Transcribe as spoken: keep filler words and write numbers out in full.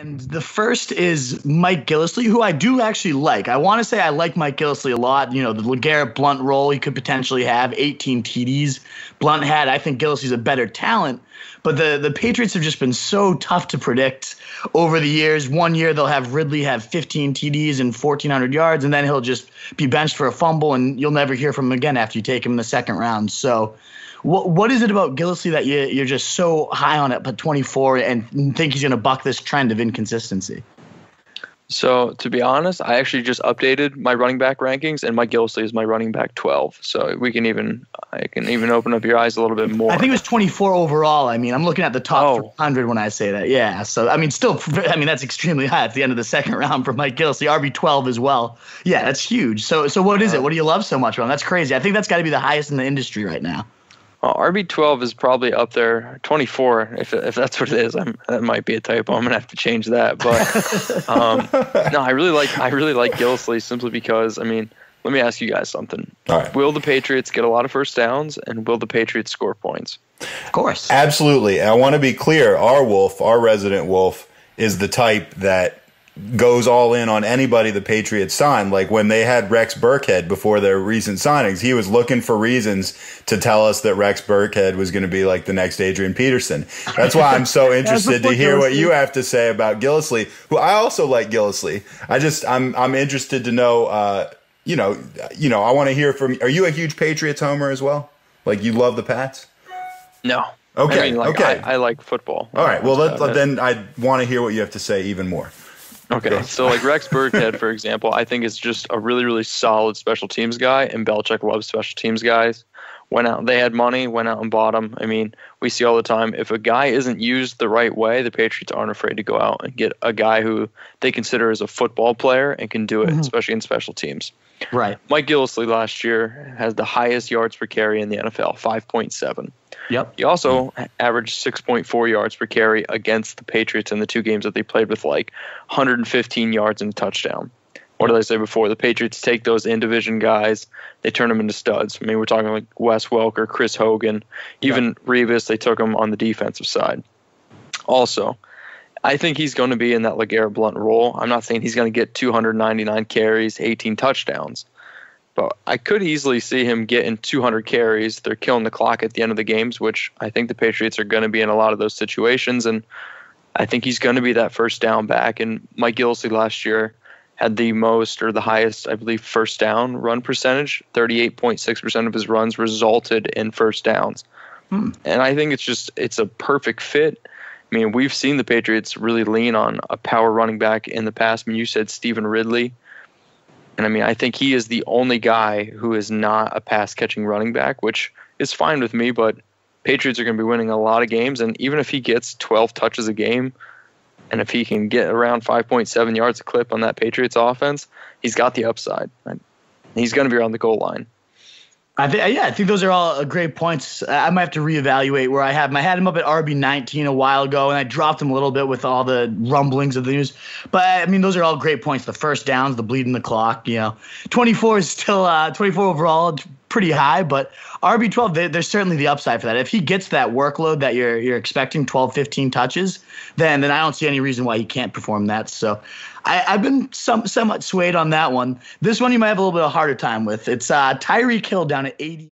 And the first is Mike Gillislee, who I do actually like. I want to say I like Mike Gillislee a lot. You know, the LeGarrette Blount role he could potentially have, eighteen T Ds. Blount had, I think Gillislee's a better talent. But the, the Patriots have just been so tough to predict over the years. One year they'll have Ridley have fifteen T Ds and fourteen hundred yards, and then he'll just be benched for a fumble, and you'll never hear from him again after you take him in the second round. So what what is it about Gillislee that you, you're just so high on at twenty-four and think he's going to buck this trend of inconsistency? So, to be honest, I actually just updated my running back rankings, and Mike Gillislee is my running back twelve. So we can even I can even open up your eyes a little bit more. I think it was twenty-four overall. I mean, I'm looking at the top Oh. one hundred when I say that. Yeah. So, I mean, still, I mean, that's extremely high at the end of the second round for Mike Gillislee, R B twelve as well. Yeah, that's huge. So, so what is it? What do you love so much about him? That's crazy. I think that's got to be the highest in the industry right now. Well, R B twelve is probably up there. twenty-four, if if that's what it is, I'm, that might be a typo. I'm gonna have to change that. But um, no, I really like I really like Gillislee simply because I mean, let me ask you guys something. All right. Will the Patriots get a lot of first downs, and will the Patriots score points? Of course. Absolutely. And I want to be clear. Our Wolf, our resident Wolf, is the type that goes all in on anybody the Patriots sign. Like when they had Rex Burkhead before their recent signings, he was looking for reasons to tell us that Rex Burkhead was going to be like the next Adrian Peterson. That's why I'm so interested to hear what you have to say about Gillislee, who I also like Gillislee. I just I'm I'm interested to know uh you know you know I want to hear from. Are you a huge Patriots homer as well? Like you love the Pats? No. Okay. I mean, like, okay. I, I like football. All right. Well, That's let, about it. then I want to hear what you have to say even more. Okay, so like Rex Burkhead, for example, I think is just a really, really solid special teams guy, and Belichick loves special teams guys. Went out, they had money, went out and bought him. I mean, we see all the time, if a guy isn't used the right way, the Patriots aren't afraid to go out and get a guy who they consider as a football player and can do it, Mhm. especially in special teams. Right. Mike Gillislee last year has the highest yards per carry in the N F L, five point seven. Yep. He also averaged six point four yards per carry against the Patriots in the two games that they played with like one hundred fifteen yards and a touchdown. What did I say before? The Patriots take those in-division guys, they turn them into studs. I mean, we're talking like Wes Welker, Chris Hogan, even yeah. Revis, they took him on the defensive side. Also, I think he's going to be in that LeGarrette Blount role. I'm not saying he's going to get two hundred ninety-nine carries, eighteen touchdowns. But I could easily see him getting two hundred carries. They're killing the clock at the end of the games, which I think the Patriots are going to be in a lot of those situations. And I think he's going to be that first down back. And Mike Gillislee last year had the most or the highest, I believe, first down run percentage. thirty-eight point six percent of his runs resulted in first downs. Hmm. And I think it's just it's a perfect fit. I mean, we've seen the Patriots really lean on a power running back in the past. I mean, you said Stephen Ridley. And I mean, I think he is the only guy who is not a pass-catching running back, which is fine with me, but Patriots are going to be winning a lot of games. And even if he gets twelve touches a game, and if he can get around five point seven yards a clip on that Patriots offense, he's got the upside. He's going to be around the goal line. I think, yeah, I think those are all uh, great points. I might have to reevaluate where I have him. I had him up at R B nineteen a while ago, and I dropped him a little bit with all the rumblings of the news. But I mean, those are all great points. The first downs, the bleeding the clock. You know, twenty-four is still uh, twenty-four overall, pretty high. But R B twelve, they, there's certainly the upside for that. If he gets that workload that you're you're expecting, twelve, fifteen touches, then then I don't see any reason why he can't perform that. So I, I've been some, somewhat swayed on that one. This one you might have a little bit of a harder time with. It's uh, Tyreek Hill down at eighty.